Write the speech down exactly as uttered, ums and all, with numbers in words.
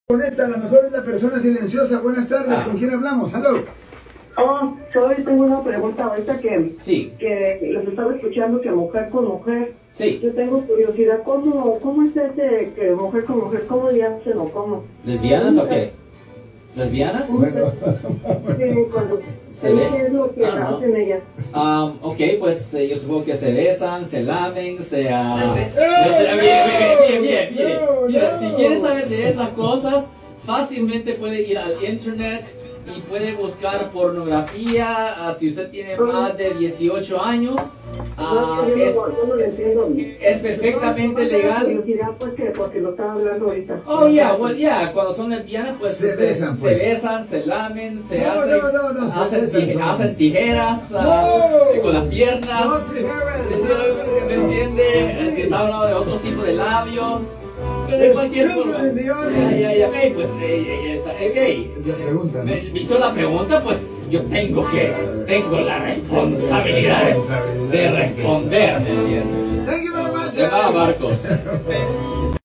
Con esta, a lo mejor es la persona silenciosa. Buenas tardes, ¿con quién hablamos? Hello. Oh, soy, tengo una pregunta ahorita que, sí. que los estaba escuchando, que mujer con mujer. Sí. Yo tengo curiosidad, ¿cómo, cómo es ese que mujer con mujer, cómo le hacen o cómo? ¿Lesbianas o qué? ¿Lesbianas? Bueno. Sí, cuando, ¿Se ve? ¿qué es lo que Ah, no. hacen ellas? Um, ok, pues eh, yo supongo que se besan, se lamen, se... Uh... ¡Eh! Bien, bien, bien, bien. No, Mira, no. si quieres saber de esas cosas, fácilmente puede ir al internet y puede buscar pornografía. Uh, si usted tiene más de dieciocho años, uh, No, yo es, no, yo no lo entiendo. es perfectamente No, no, legal. curiosidad, pues, que porque lo estaba hablando ahorita. Oh, yeah, well, yeah, cuando son lesbianas, pues Se besan, pues. se besan, se lamen, se No, hacen, no, no, no, se hacen, besan, tije- son. hacen tijeras ah, No. con las piernas. No, tijeras. ¿Me entiende? Si está hablando de otro tipo de labios, pero de Los cualquier children forma. in the audience. Ya, ya, ya, hey, pues, hey, hey, está- hey, hey. La pregunta, ¿no? Me me hizo la pregunta, pues yo tengo que, tengo la responsabilidad de responder, ¿me entiendes? Thank you very much. Se va, Marcos.